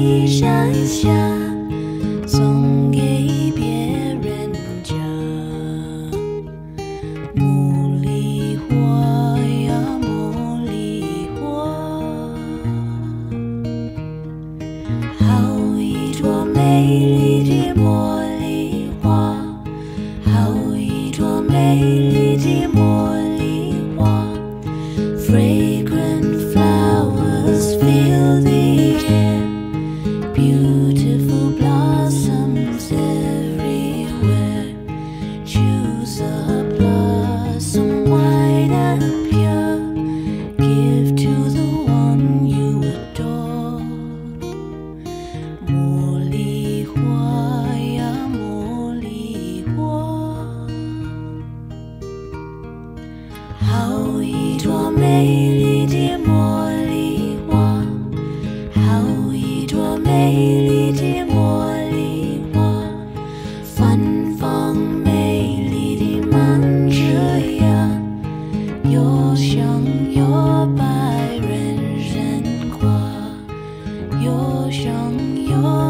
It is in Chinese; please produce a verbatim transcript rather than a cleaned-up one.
一闪下，送给别人家。茉莉花呀，茉莉花，好一朵美丽的茉莉花，好一朵美丽的茉莉花。Fragrant flowers fill the air, beautiful blossoms everywhere. Choose a blossom white and pure, give to the one you adore. 茉莉花呀，茉莉花，好一朵美丽的茉莉花，好一朵美丽的茉莉花，芬芳美丽的满枝桠，又香又白人人夸，又香又